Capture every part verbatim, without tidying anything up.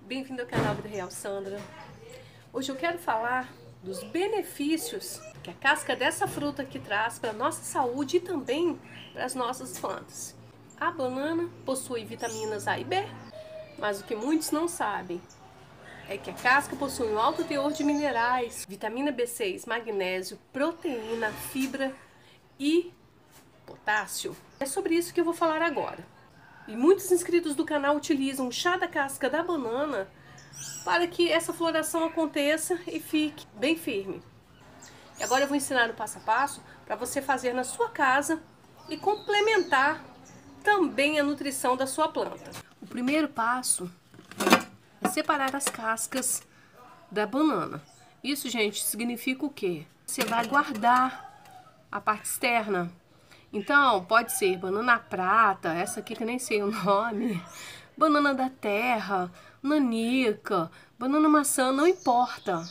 Bem-vindo ao canal Vida Real Sandra. Hoje eu quero falar dos benefícios que a casca dessa fruta aqui traz para a nossa saúde e também para as nossas plantas. A banana possui vitaminas A e B, mas o que muitos não sabem é que a casca possui um alto teor de minerais, vitamina B seis, magnésio, proteína, fibra e potássio. É sobre isso que eu vou falar agora. E muitos inscritos do canal utilizam o chá da casca da banana para que essa floração aconteça e fique bem firme. E agora eu vou ensinar o passo a passo para você fazer na sua casa e complementar também a nutrição da sua planta. O primeiro passo é separar as cascas da banana. Isso, gente, significa o quê? Você vai guardar a parte externa. Então, pode ser banana prata, essa aqui que eu nem sei o nome, banana da terra, nanica, banana maçã, não importa.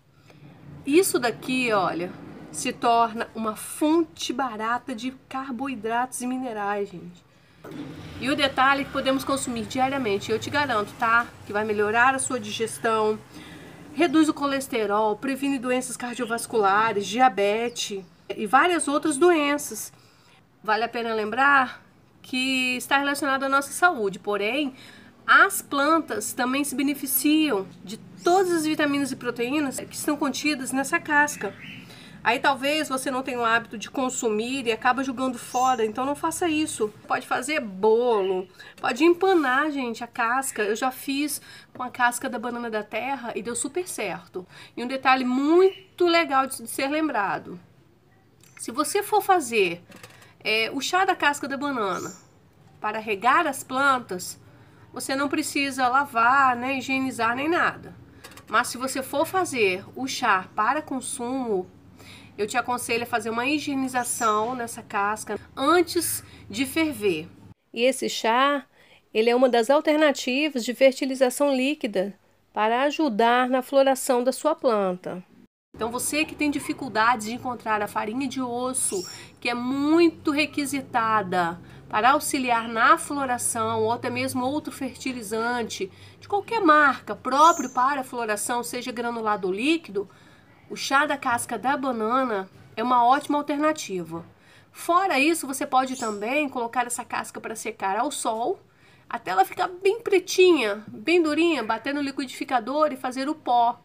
Isso daqui, olha, se torna uma fonte barata de carboidratos e minerais, gente. E o detalhe é que podemos consumir diariamente, eu te garanto, tá? Que vai melhorar a sua digestão, reduz o colesterol, previne doenças cardiovasculares, diabetes e várias outras doenças. Vale a pena lembrar que está relacionado à nossa saúde, porém, as plantas também se beneficiam de todas as vitaminas e proteínas que estão contidas nessa casca. Aí talvez você não tenha o hábito de consumir e acaba jogando fora, então não faça isso. Pode fazer bolo, pode empanar, gente, a casca. Eu já fiz com a casca da banana da terra e deu super certo. E um detalhe muito legal de ser lembrado. Se você for fazer É, o chá da casca da banana para regar as plantas, você não precisa lavar, né, higienizar nem nada. Mas se você for fazer o chá para consumo, eu te aconselho a fazer uma higienização nessa casca antes de ferver. E esse chá, ele é uma das alternativas de fertilização líquida para ajudar na floração da sua planta. Então você que tem dificuldades de encontrar a farinha de osso, que é muito requisitada para auxiliar na floração, ou até mesmo outro fertilizante, de qualquer marca, próprio para a floração, seja granulado ou líquido, o chá da casca da banana é uma ótima alternativa. Fora isso, você pode também colocar essa casca para secar ao sol, até ela ficar bem pretinha, bem durinha, bater no liquidificador e fazer o pó.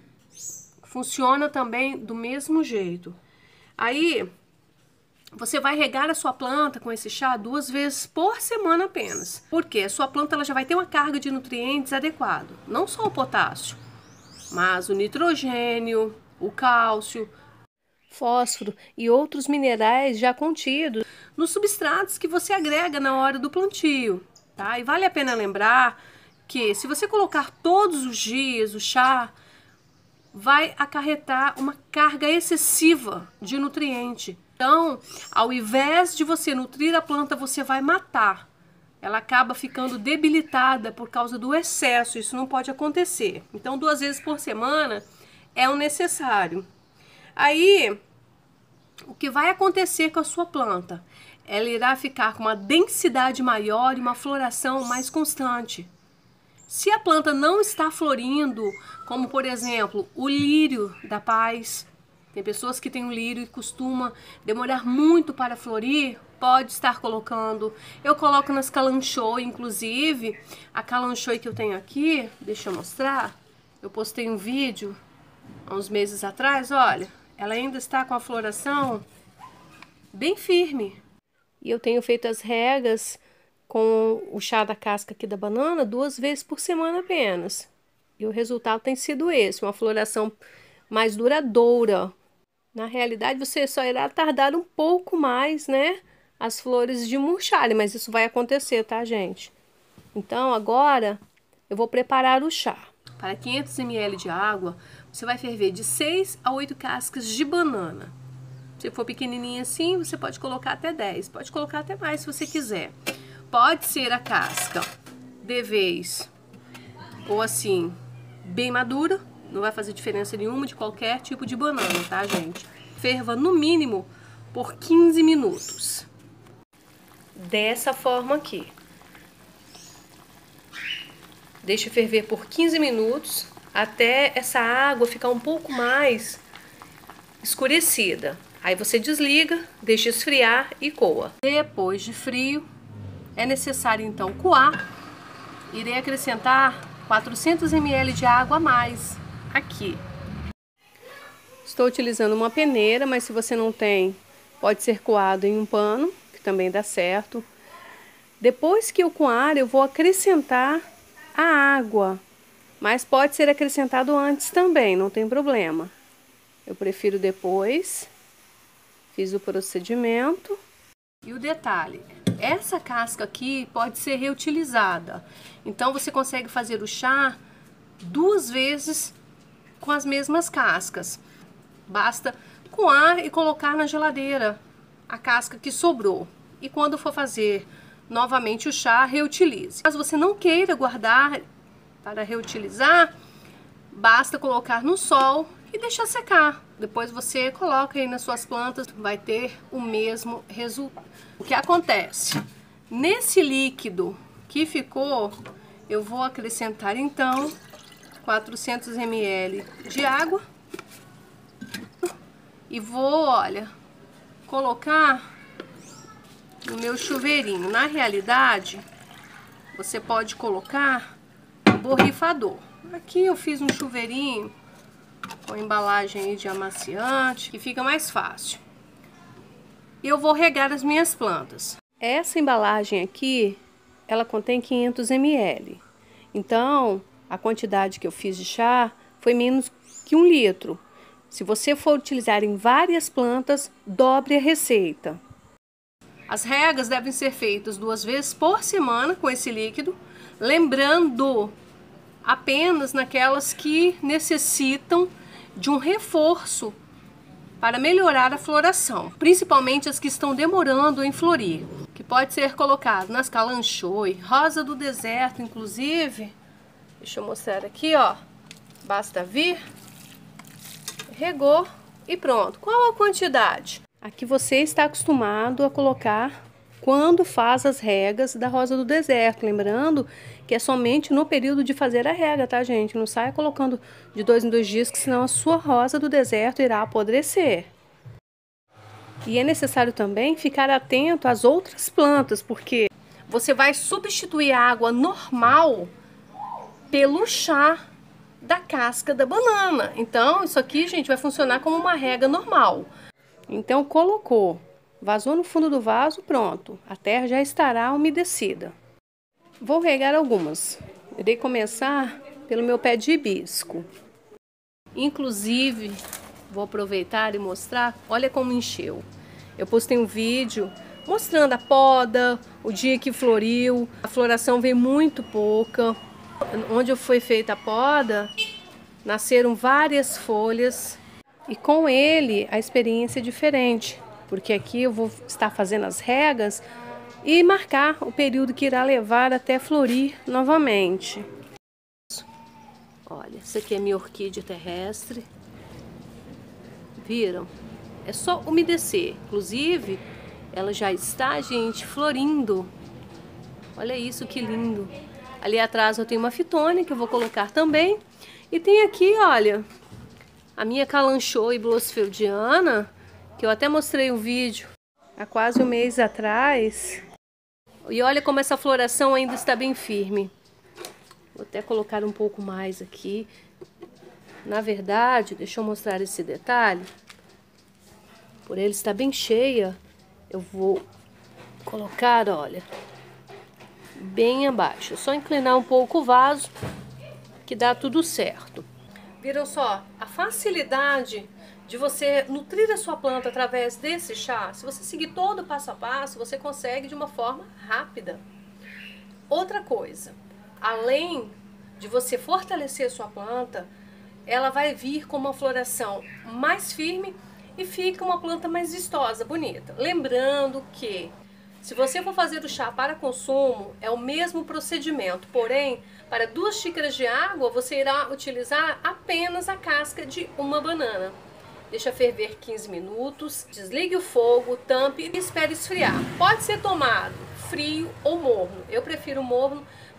Funciona também do mesmo jeito. Aí, você vai regar a sua planta com esse chá duas vezes por semana apenas. Porque a sua planta ela já vai ter uma carga de nutrientes adequada. Não só o potássio, mas o nitrogênio, o cálcio, fósforo e outros minerais já contidos nos substratos que você agrega na hora do plantio, tá? E vale a pena lembrar que se você colocar todos os dias o chá, vai acarretar uma carga excessiva de nutriente. Então, ao invés de você nutrir a planta, você vai matar. Ela acaba ficando debilitada por causa do excesso, isso não pode acontecer. Então, duas vezes por semana é o necessário. Aí, o que vai acontecer com a sua planta? Ela irá ficar com uma densidade maior e uma floração mais constante. Se a planta não está florindo, como por exemplo o lírio da paz, tem pessoas que têm o lírio e costuma demorar muito para florir, pode estar colocando. Eu coloco nas calanchoe, inclusive, a calanchoe que eu tenho aqui, deixa eu mostrar, eu postei um vídeo há uns meses atrás, olha, ela ainda está com a floração bem firme. E eu tenho feito as regas com o chá da casca aqui da banana duas vezes por semana apenas. E o resultado tem sido esse, uma floração mais duradoura. Na realidade, você só irá tardar um pouco mais, né, as flores de murcharem, mas isso vai acontecer, tá, gente? Então, agora, eu vou preparar o chá. Para quinhentos mililitros de água, você vai ferver de seis a oito cascas de banana. Se for pequenininha assim, você pode colocar até dez, pode colocar até mais se você quiser. Pode ser a casca de vez ou assim, bem madura, não vai fazer diferença nenhuma de qualquer tipo de banana, tá, gente? Ferva no mínimo por quinze minutos. Dessa forma aqui. Deixe ferver por quinze minutos, até essa água ficar um pouco mais escurecida. Aí você desliga, deixa esfriar e coa. Depois de frio, é necessário então coar. Irei acrescentar quatrocentos mililitros de água a mais aqui. Estou utilizando uma peneira, mas se você não tem, pode ser coado em um pano, que também dá certo. Depois que eu coar, eu vou acrescentar a água, mas pode ser acrescentado antes também, não tem problema. Eu prefiro depois. Fiz o procedimento. E o detalhe, essa casca aqui pode ser reutilizada. Então você consegue fazer o chá duas vezes com as mesmas cascas. Basta coar e colocar na geladeira a casca que sobrou. E quando for fazer novamente o chá, reutilize. Caso você não queira guardar para reutilizar, basta colocar no sol e deixar secar. Depois você coloca aí nas suas plantas, vai ter o mesmo resultado. O que acontece? Nesse líquido que ficou, eu vou acrescentar então quatrocentos mililitros de água. E vou, olha, colocar no meu chuveirinho. Na realidade, você pode colocar no borrifador. Aqui eu fiz um chuveirinho com embalagem aí de amaciante, que fica mais fácil. E eu vou regar as minhas plantas. Essa embalagem aqui, ela contém quinhentos mililitros. Então, a quantidade que eu fiz de chá foi menos que um litro. Se você for utilizar em várias plantas, dobre a receita. As regas devem ser feitas duas vezes por semana com esse líquido, lembrando apenas naquelas que necessitam de um reforço para melhorar a floração, principalmente as que estão demorando em florir, que pode ser colocado nas calanchoe, rosa do deserto, inclusive. Deixa eu mostrar aqui, ó. Basta vir, regou e pronto. Qual a quantidade? Aqui você está acostumado a colocar quando faz as regas da rosa do deserto. Lembrando que é somente no período de fazer a rega, tá, gente? Não saia colocando de dois em dois dias, que senão a sua rosa do deserto irá apodrecer. E é necessário também ficar atento às outras plantas, porque você vai substituir a água normal pelo chá da casca da banana. Então, isso aqui, gente, vai funcionar como uma rega normal. Então, colocou, vazou no fundo do vaso, pronto. A terra já estará umedecida. Vou regar algumas. Irei começar pelo meu pé de hibisco. Inclusive, vou aproveitar e mostrar, olha como encheu. Eu postei um vídeo mostrando a poda, o dia que floriu. A floração veio muito pouca. Onde foi feita a poda, nasceram várias folhas. E com ele a experiência é diferente, porque aqui eu vou estar fazendo as regas e marcar o período que irá levar até florir novamente. Olha, essa aqui é minha orquídea terrestre. Viram? É só umedecer. Inclusive, ela já está, gente, florindo. Olha isso, que lindo. Ali atrás eu tenho uma fitônia que eu vou colocar também. E tem aqui, olha, a minha calanchoe blossfeldiana, que eu até mostrei um vídeo há quase um mês atrás. E olha como essa floração ainda está bem firme. Vou até colocar um pouco mais aqui. Na verdade, deixa eu mostrar esse detalhe. Por ele estar bem cheia, eu vou colocar, olha, bem abaixo. É só inclinar um pouco o vaso que dá tudo certo. Viram só? A facilidade de você nutrir a sua planta através desse chá. Se você seguir todo o passo a passo, você consegue de uma forma rápida. Outra coisa, além de você fortalecer a sua planta, ela vai vir com uma floração mais firme e fica uma planta mais vistosa, bonita. Lembrando que se você for fazer o chá para consumo, é o mesmo procedimento, porém, para duas xícaras de água, você irá utilizar apenas a casca de uma banana. Deixa ferver quinze minutos, desligue o fogo, tampe e espere esfriar. Pode ser tomado frio ou morno. Eu prefiro morno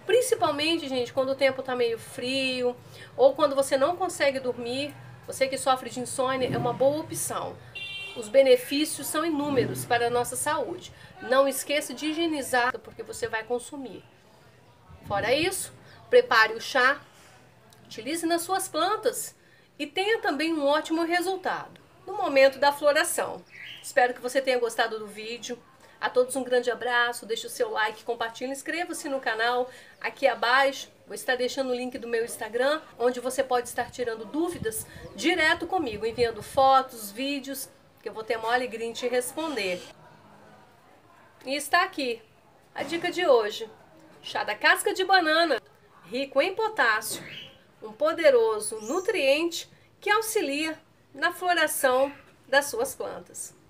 Principalmente, gente, quando o tempo tá meio frio ou quando você não consegue dormir, você que sofre de insônia, é uma boa opção. Os benefícios são inúmeros para a nossa saúde. Não esqueça de higienizar, porque você vai consumir. Fora isso, prepare o chá, utilize nas suas plantas e tenha também um ótimo resultado no momento da floração. Espero que você tenha gostado do vídeo. A todos um grande abraço, deixe o seu like, compartilhe, inscreva-se no canal. Aqui abaixo vou estar deixando o link do meu Instagram, onde você pode estar tirando dúvidas direto comigo, enviando fotos, vídeos, que eu vou ter a maior alegria em te responder. E está aqui a dica de hoje: chá da casca de banana, rico em potássio, um poderoso nutriente que auxilia na floração das suas plantas.